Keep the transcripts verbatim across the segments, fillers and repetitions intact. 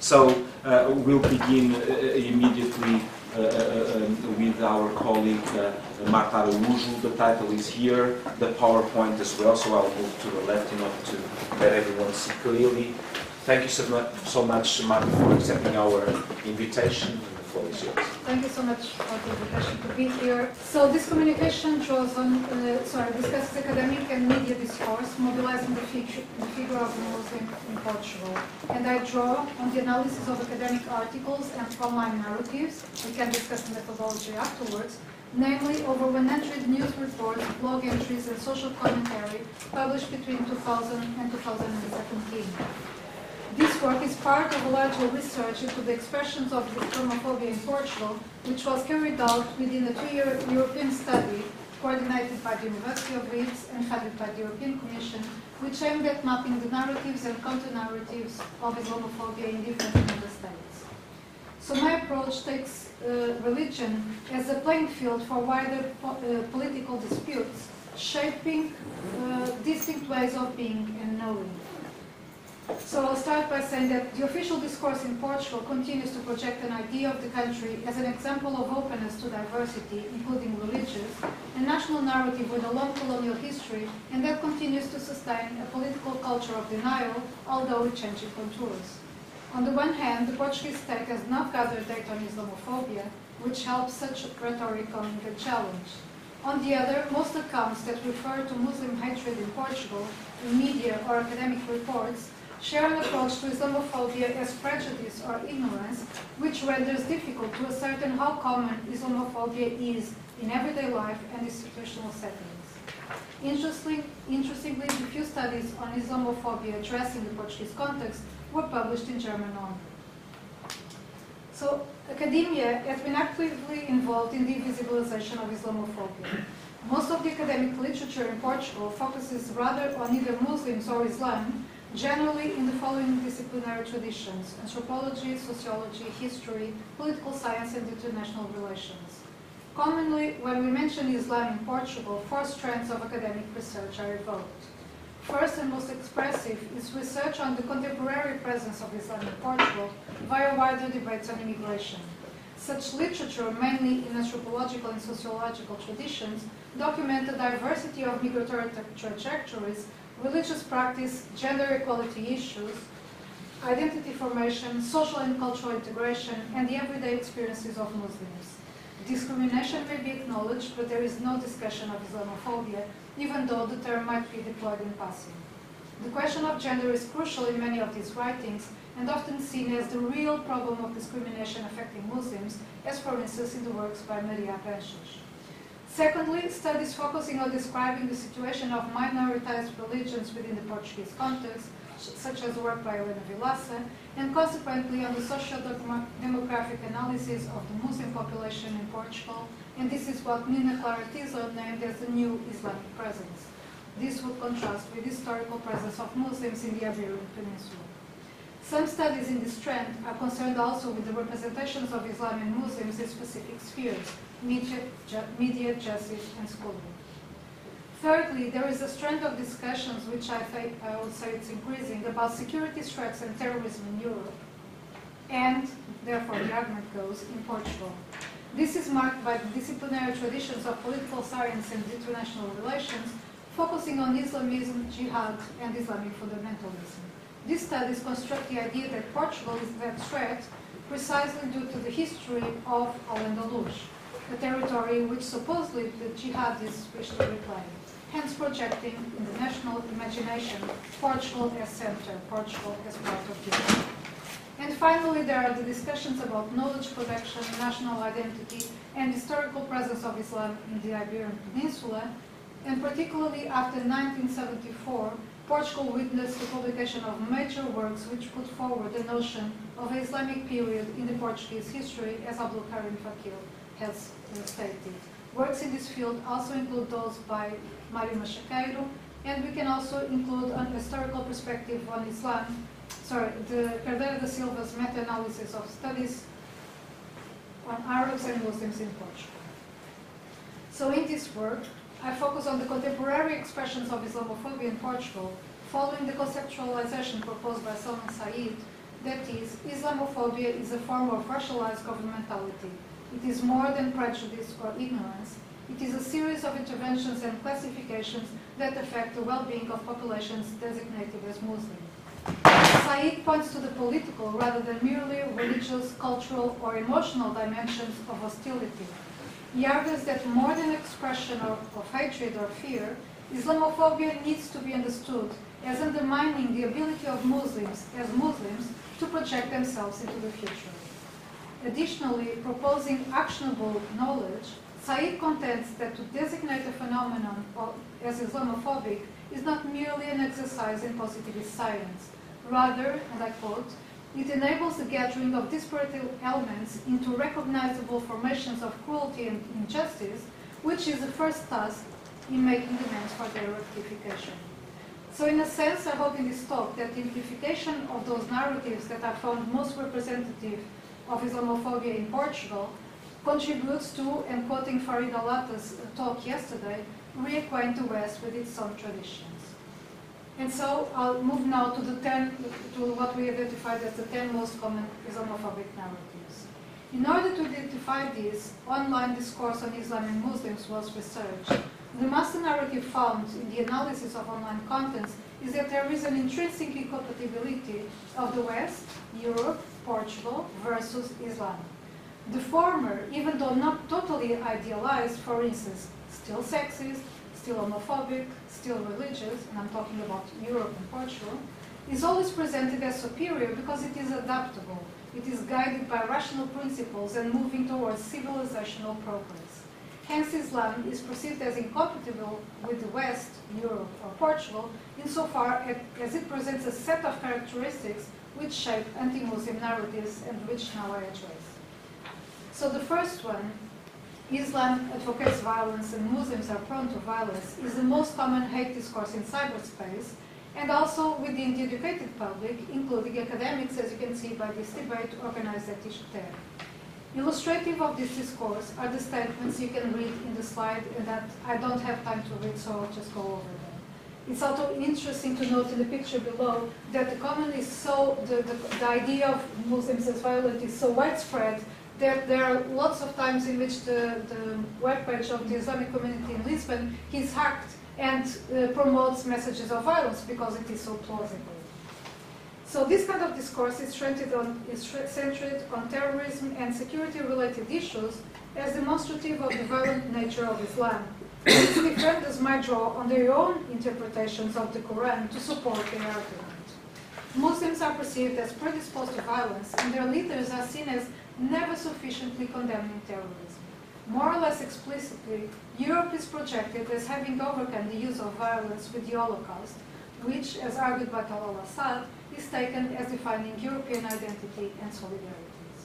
So uh, we'll begin uh, immediately uh, uh, um, with our colleague uh, Marta Araújo. The title is here, the PowerPoint as well, so I'll move to the left in order to let everyone see clearly. Thank you so much, so much Marta, for accepting our invitation. The floor is yours. Thank you so much for the invitation to be here. So this communication draws on, uh, sorry, discusses academic and media discourse, mobilizing the, feature, the figure of the Muslim in Portugal. And I draw on the analysis of academic articles and online narratives. We can discuss the methodology afterwards. Namely, over one hundred news reports, blog entries, and social commentary published between two thousand and two thousand seventeen. This work is part of a larger research into the expressions of Islamophobia in Portugal, which was carried out within a two-year European study coordinated by the University of Leeds and funded by the European Commission, which aimed at mapping the narratives and counter-narratives of Islamophobia in different member states. So my approach takes uh, religion as a playing field for wider po uh, political disputes, shaping uh, distinct ways of being and knowing. So I'll start by saying that the official discourse in Portugal continues to project an idea of the country as an example of openness to diversity, including religious, and national narrative with a long colonial history, and that continues to sustain a political culture of denial, although with changing contours. On the one hand, the Portuguese state has not gathered data on Islamophobia, which helps such rhetoric coming a challenge. On the other, most accounts that refer to Muslim hatred in Portugal, in media or academic reports, share an approach to Islamophobia as prejudice or ignorance, which renders difficult to ascertain how common Islamophobia is in everyday life and institutional settings. Interestingly, interestingly, the few studies on Islamophobia addressing the Portuguese context were published in German only. So, academia has been actively involved in the visibilization of Islamophobia. Most of the academic literature in Portugal focuses rather on either Muslims or Islam, generally in the following disciplinary traditions: anthropology, sociology, history, political science, and international relations. Commonly, when we mention Islam in Portugal, four strands of academic research are evoked. First and most expressive is research on the contemporary presence of Islam in Portugal via wider debates on immigration. Such literature, mainly in anthropological and sociological traditions, document the diversity of migratory trajectories, religious practice, gender equality issues, identity formation, social and cultural integration, and the everyday experiences of Muslims. Discrimination may be acknowledged, but there is no discussion of Islamophobia, even though the term might be deployed in passing. The question of gender is crucial in many of these writings, and often seen as the real problem of discrimination affecting Muslims, as for instance in the works by Maria Branches. Secondly, studies focusing on describing the situation of minoritized religions within the Portuguese context, such as work by Helena Vilaça, and consequently on the socio-demographic analysis of the Muslim population in Portugal, and this is what Nina Clara Tiso named as the new Islamic presence. This would contrast with the historical presence of Muslims in the Iberian Peninsula. Some studies in this trend are concerned also with the representations of Islam and Muslims in specific spheres: media, ju media justice, and schooling. Thirdly, there is a strand of discussions, which I, think, I would say it's increasing, about security threats and terrorism in Europe, and, therefore, the argument goes, in Portugal. This is marked by the disciplinary traditions of political science and international relations, focusing on Islamism, jihad, and Islamic fundamentalism. These studies construct the idea that Portugal is that threat precisely due to the history of Al-Andalus, a territory which supposedly the jihadists wish to reclaim, hence projecting in the national imagination Portugal as center, Portugal as part of Europe. And finally, there are the discussions about knowledge production, national identity, and historical presence of Islam in the Iberian Peninsula, and particularly after nineteen seventy-four, Portugal witnessed the publication of major works which put forward the notion of an Islamic period in the Portuguese history, as Abdul Karim Fakir has stated. Works in this field also include those by Mário Machaqueiro, and we can also include an historical perspective on Islam, sorry, the Cardeira da Silva's meta-analysis of studies on Arabs and Muslims in Portugal. So in this work, I focus on the contemporary expressions of Islamophobia in Portugal, following the conceptualization proposed by Sayyid, That is, Islamophobia is a form of racialized governmentality. It is more than prejudice or ignorance. It is a series of interventions and classifications that affect the well-being of populations designated as Muslim. Sayyid points to the political rather than merely religious, cultural, or emotional dimensions of hostility. He argues that more than expression of, of hatred or fear, Islamophobia needs to be understood as undermining the ability of Muslims as Muslims to project themselves into the future. Additionally, proposing actionable knowledge, Sayyid contends that to designate a phenomenon as Islamophobic is not merely an exercise in positivist science. Rather, and I quote, it enables the gathering of disparate elements into recognizable formations of cruelty and injustice, which is the first task in making demands for their rectification. So in a sense, I hope in this talk that the amplification of those narratives that I found most representative of Islamophobia in Portugal contributes to, and quoting Farid Alata's talk yesterday, reacquaint the West with its own traditions. And so I'll move now to the ten, to what we identified as the ten most common Islamophobic narratives. In order to identify these, online discourse on Islam and Muslims was researched. The master narrative found in the analysis of online contents is that there is an intrinsic incompatibility of the West, Europe, Portugal versus Islam. The former, even though not totally idealized, for instance, still sexist, still homophobic, still religious, and I'm talking about Europe and Portugal, is always presented as superior because it is adaptable. It is guided by rational principles and moving towards civilizational progress. Hence, Islam is perceived as incompatible with the West, Europe, or Portugal, insofar as it presents a set of characteristics which shape anti-Muslim narratives and which now I address. So the first one, Islam advocates violence and Muslims are prone to violence, is the most common hate discourse in cyberspace, and also within the educated public, including academics, as you can see by this debate organized at Ishter. Illustrative of this discourse are the statements you can read in the slide, and that I don't have time to read, so I'll just go over them. It's also interesting to note in the picture below that the common is so, the, the, the idea of Muslims as violent is so widespread that there are lots of times in which the, the webpage of the Islamic community in Lisbon is hacked and uh, promotes messages of violence because it is so plausible. So this kind of discourse is centered on, is centered on terrorism and security-related issues as demonstrative of the violent nature of Islam. Its defenders might draw on their own interpretations of the Quran to support their argument. Muslims are perceived as predisposed to violence, and their leaders are seen as never sufficiently condemning terrorism. More or less explicitly, Europe is projected as having overcome the use of violence with the Holocaust, which, as argued by Talal Assad, is taken as defining European identity and solidarities.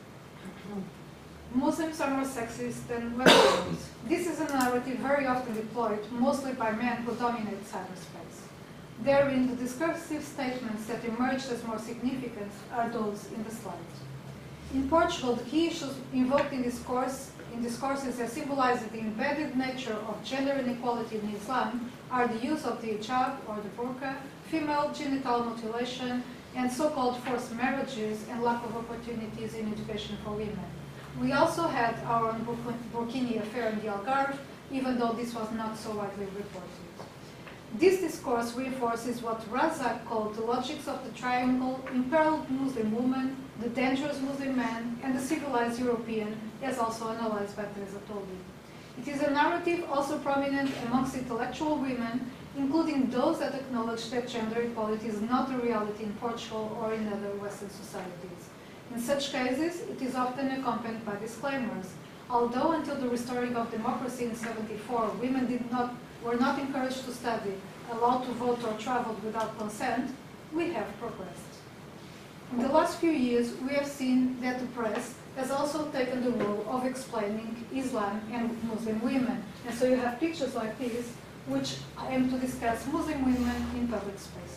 Muslims are more sexist than Westerners. This is a narrative very often deployed, mostly by men who dominate cyberspace. Therein, the discursive statements that emerged as more significant are those in the slide. In Portugal, the key issues invoked in discourse, in discourses that symbolize the embedded nature of gender inequality in Islam are the use of the hijab or the burqa, female genital mutilation, and so-called forced marriages and lack of opportunities in education for women. We also had our own Burkini affair in the Algarve, even though this was not so widely reported. This discourse reinforces what Razak called the logics of the triangle, imperiled Muslim woman, the dangerous Muslim man, and the civilized European, as also analyzed by Teresa Toldi. It is a narrative also prominent amongst intellectual women, including those that acknowledge that gender equality is not a reality in Portugal or in other Western societies. In such cases, it is often accompanied by disclaimers. Although until the restoring of democracy in seventy-four, women did not, were not encouraged to study, allowed to vote or travel without consent, we have progressed. In the last few years, we have seen that the press has also taken the role of explaining Islam and Muslim women. And so you have pictures like this, which aim to discuss Muslim women in public spaces.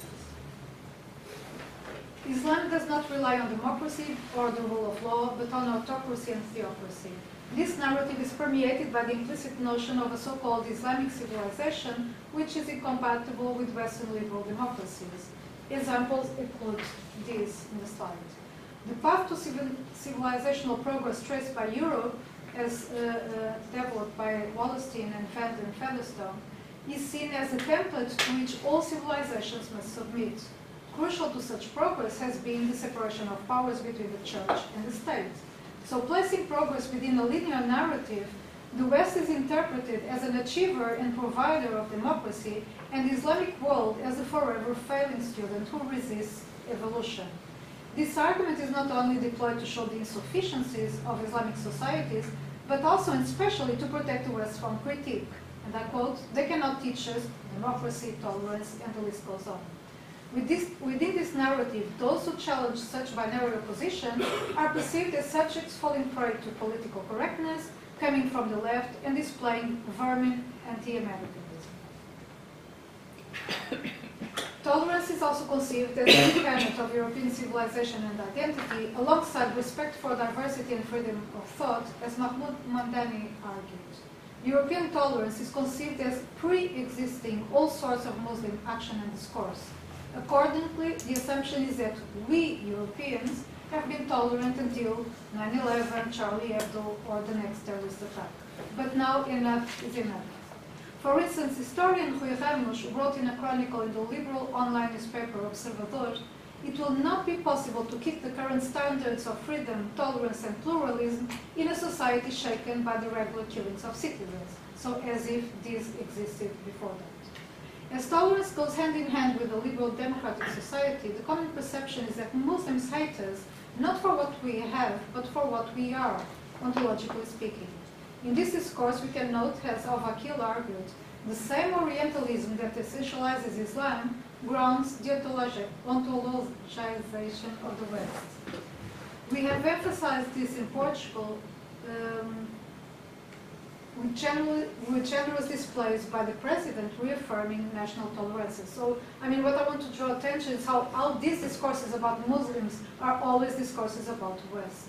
Islam does not rely on democracy or the rule of law, but on autocracy and theocracy. This narrative is permeated by the implicit notion of a so-called Islamic civilization, which is incompatible with Western liberal democracies. Examples include these in the slide. The path to civil, civilizational progress traced by Europe, as uh, uh, developed by Wallerstein and Van den Featherstone, is seen as a template to which all civilizations must submit. Crucial to such progress has been the separation of powers between the church and the state. So placing progress within a linear narrative, the West is interpreted as an achiever and provider of democracy, and the Islamic world as a forever failing student who resists evolution. This argument is not only deployed to show the insufficiencies of Islamic societies, but also and especially to protect the West from critique. And I quote, "They cannot teach us democracy, tolerance," and the list goes on. With this, within this narrative, those who challenge such binary opposition are perceived as subjects falling prey to political correctness, coming from the left and displaying vermin anti-Americanism. Tolerance is also conceived as the tenet of European civilization and identity, alongside respect for diversity and freedom of thought, as Mahmoud Mamdani argued. European tolerance is conceived as pre-existing all sorts of Muslim action and discourse. Accordingly, the assumption is that we, Europeans, have been tolerant until nine eleven, Charlie Hebdo, or the next terrorist attack. But now enough is enough. For instance, historian Rui Ramos wrote in a chronicle in the liberal online newspaper Observador, "It will not be possible to keep the current standards of freedom, tolerance, and pluralism in a society shaken by the regular killings of citizens." So as if these existed before that. As tolerance goes hand in hand with a liberal democratic society, the common perception is that Muslims hate us not for what we have, but for what we are, ontologically speaking. In this discourse, we can note, as Al-Vakil argued, the same Orientalism that essentializes Islam grounds the ontologization of the West. We have emphasized this in Portugal um, with, general, with generous displays by the president reaffirming national tolerances. So, I mean, what I want to draw attention is how, how these discourses about Muslims are always discourses about the West.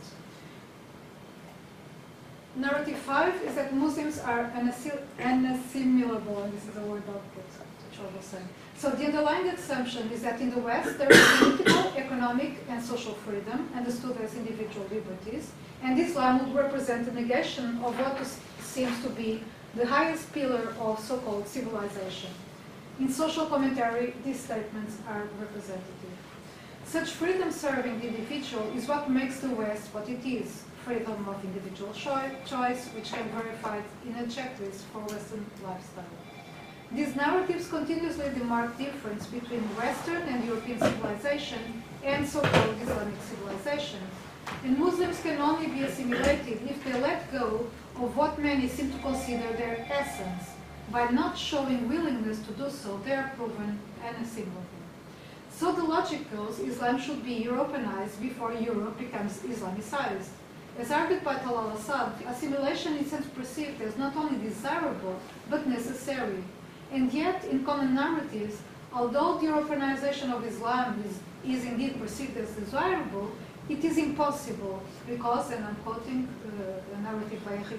Narrative five is that Muslims are unassimilable, and this is a word I'll get to trouble saying. So the underlying assumption is that in the West there is political, economic, and social freedom, understood as individual liberties, and Islam would represent the negation of what seems to be the highest pillar of so-called civilization. In social commentary, these statements are representative. Such freedom serving the individual is what makes the West what it is. Freedom of individual choice, which can be verified in a checklist for Western lifestyle. These narratives continuously demark difference between Western and European civilization and so-called Islamic civilizations. And Muslims can only be assimilated if they let go of what many seem to consider their essence. By not showing willingness to do so, they are proven unassimilable. So the logic goes, Islam should be Europeanized before Europe becomes Islamicized. As argued by Talal Assad, assimilation is perceived as not only desirable, but necessary. And yet, in common narratives, although the Europeanization of Islam is, is indeed perceived as desirable, it is impossible because, and I'm quoting uh, a narrative by Henrique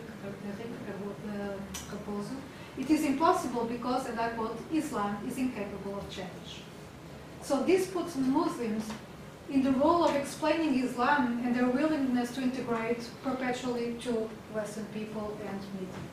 Raposo, it is impossible because, and I quote, Islam is incapable of change. So this puts Muslims in the role of explaining Islam and their willingness to integrate perpetually to Western people and media.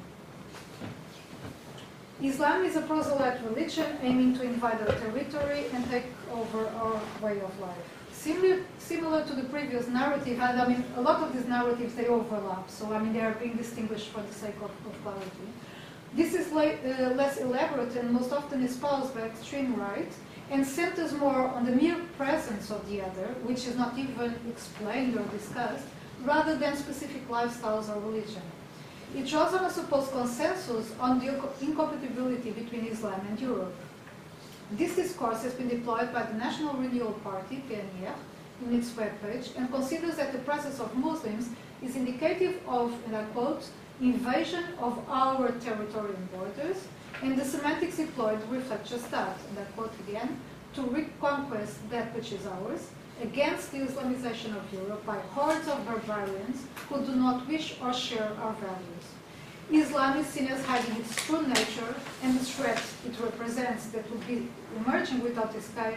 Islam is a proselyte religion aiming to invade our territory and take over our way of life. Similar, similar to the previous narrative, and I mean, a lot of these narratives, they overlap, so I mean, they are being distinguished for the sake of, of clarity. This is le uh, less elaborate and most often espoused by extreme right, and centers more on the mere presence of the other, which is not even explained or discussed, rather than specific lifestyles or religion. It draws on a supposed consensus on the incompatibility between Islam and Europe. This discourse has been deployed by the National Renewal Party, P N R, in its webpage, and considers that the presence of Muslims is indicative of, and I quote, invasion of our territorial borders, and the semantics employed reflect just that, and I quote again, to reconquest that which is ours, against the Islamization of Europe by hordes of barbarians who do not wish or share our values. Islam is seen as hiding its true nature and the threat it represents that would be emerging without disguise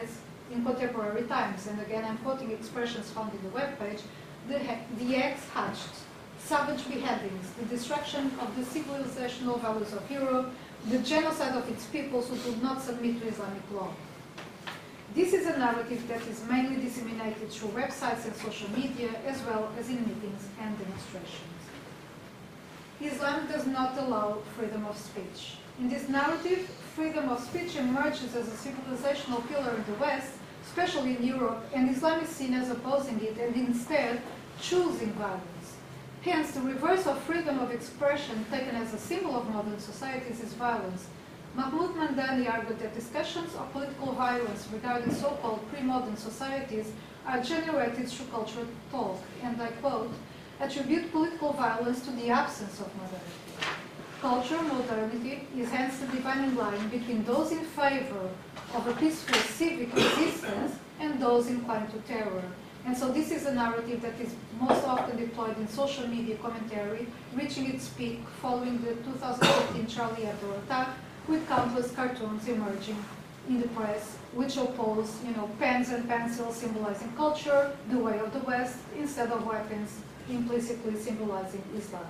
in contemporary times, and again I'm quoting expressions found in the webpage, the, the eggs hatched, savage beheadings, the destruction of the civilizational values of Europe, the genocide of its peoples who could not submit to Islamic law. This is a narrative that is mainly disseminated through websites and social media, as well as in meetings and demonstrations. Islam does not allow freedom of speech. In this narrative, freedom of speech emerges as a civilizational pillar in the West, especially in Europe, and Islam is seen as opposing it and instead choosing violence. Hence, the reverse of freedom of expression taken as a symbol of modern societies is violence. Mahmoud Mandani argued that discussions of political violence regarding so-called pre-modern societies are generated through cultural talk, and I quote, attribute political violence to the absence of modernity. Culture, modernity, is hence the dividing line between those in favor of a peaceful civic resistance and those inclined to terror. And so this is a narrative that is most often deployed in social media commentary, reaching its peak following the two thousand fifteen Charlie Hebdo attack, with countless cartoons emerging in the press, which oppose, you know, pens and pencils symbolizing culture, the way of the West, instead of weapons implicitly symbolizing Islam.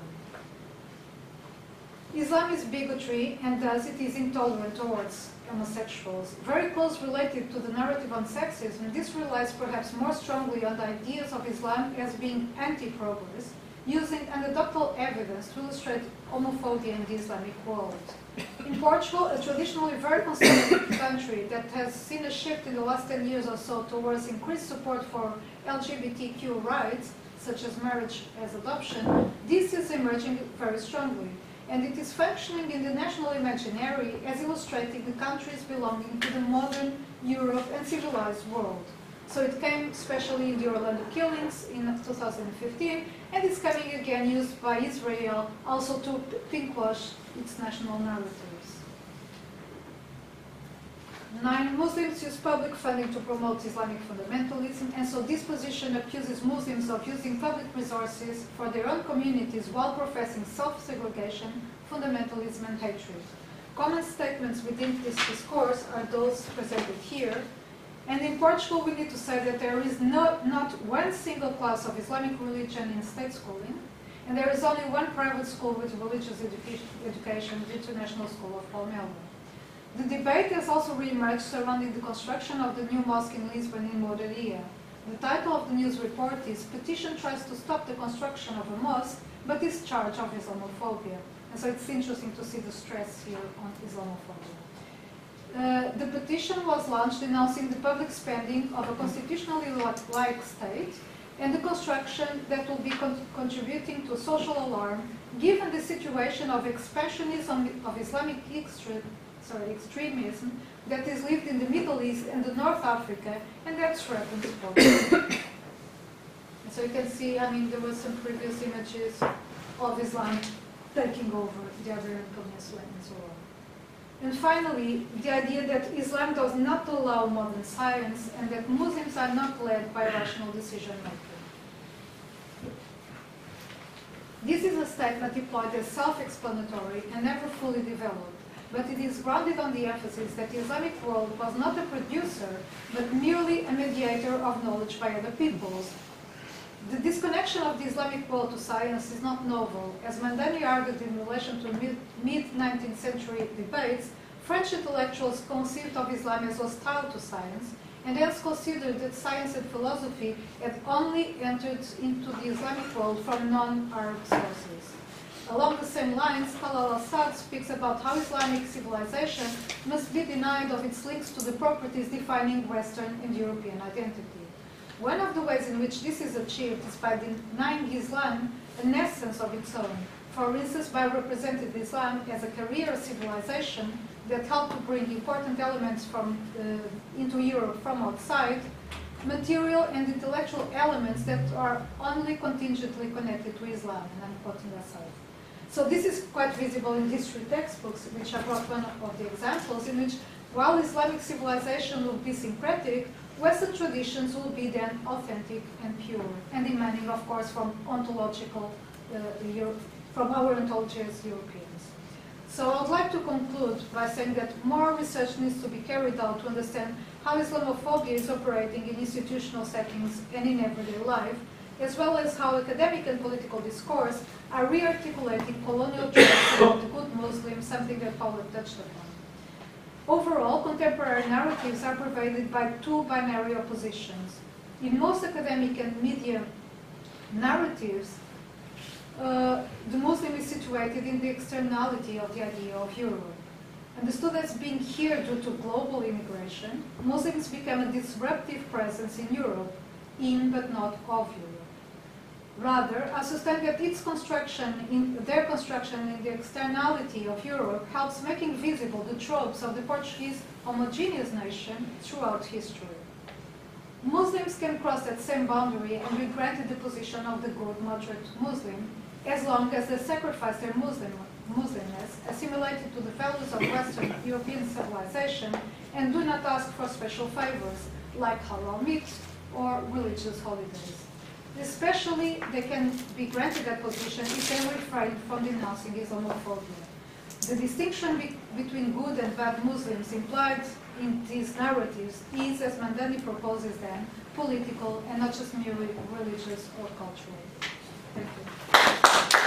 Islam is bigotry, and thus it is intolerant towards homosexuals. Very close related to the narrative on sexism, this relies perhaps more strongly on the ideas of Islam as being anti-progress, using anecdotal evidence to illustrate homophobia in the Islamic world. In Portugal, a traditionally very conservative country that has seen a shift in the last ten years or so towards increased support for L G B T Q rights, such as marriage as adoption, this is emerging very strongly. And it is functioning in the national imaginary as illustrating the countries belonging to the modern Europe and civilized world. So it came especially in the Orlando killings in two thousand fifteen, and it's coming again used by Israel also to pinkwash its national narratives. Nine, Muslims use public funding to promote Islamic fundamentalism, and so this position accuses Muslims of using public resources for their own communities while professing self-segregation, fundamentalism, and hatred. Common statements within this discourse are those presented here. And in Portugal, we need to say that there is no, not one single class of Islamic religion in state schooling, and there is only one private school with religious education, education the International School of Palmela. The debate has also re-emerged surrounding the construction of the new mosque in Lisbon in Mouraria. The title of the news report is Petition Tries to Stop the Construction of a Mosque, but is Charged of Islamophobia. And so it's interesting to see the stress here on Islamophobia. Uh, the petition was launched denouncing the public spending of a constitutionally like state and the construction that will be con contributing to social alarm given the situation of expansionism of Islamic extre sorry, extremism that is lived in the Middle East and the North Africa, and that threatens Portugal. So you can see, I mean, there were some previous images of Islam taking over the Iberian Peninsula and so on. And finally, the idea that Islam does not allow modern science and that Muslims are not led by rational decision-making. This is a statement deployed as self-explanatory and never fully developed, but it is grounded on the emphasis that the Islamic world was not a producer, but merely a mediator of knowledge by other peoples. The disconnection of the Islamic world to science is not novel. As Mandani argued in relation to mid-nineteenth century debates, French intellectuals conceived of Islam as hostile to science, and hence considered that science and philosophy had only entered into the Islamic world from non-Arab sources. Along the same lines, Talal Assad speaks about how Islamic civilization must be denied of its links to the properties defining Western and European identity. One of the ways in which this is achieved is by denying Islam an essence of its own. For instance, by representing Islam as a career civilization that helped to bring important elements from, uh, into Europe from outside, material and intellectual elements that are only contingently connected to Islam, and I'm quoting Assad. So this is quite visible in history textbooks, which I brought one of the examples, in which while Islamic civilization will be syncretic, Western traditions will be then authentic and pure, and emanating, of course, from ontological, uh, Euro from our ontology as Europeans. So I would like to conclude by saying that more research needs to be carried out to understand how Islamophobia is operating in institutional settings and in everyday life, as well as how academic and political discourse are re-articulating colonial tropes about the good Muslim, something that Paula touched upon. Overall, contemporary narratives are pervaded by two binary oppositions. In most academic and media narratives, uh, the Muslim is situated in the externality of the idea of Europe. Understood as being here due to global immigration, Muslims become a disruptive presence in Europe, in but not of Europe. Rather, I sustain that its construction, in their construction in the externality of Europe helps making visible the tropes of the Portuguese homogeneous nation throughout history. Muslims can cross that same boundary and be granted the position of the good moderate Muslim, as long as they sacrifice their Muslim, Muslimness, assimilated to the values of Western European civilization, and do not ask for special favors, like halal meat or religious holidays. Especially, they can be granted that position if they refrain from denouncing Islamophobia. The distinction be between good and bad Muslims implied in these narratives is, as Mandani proposes them, political and not just merely religious or cultural. Thank you.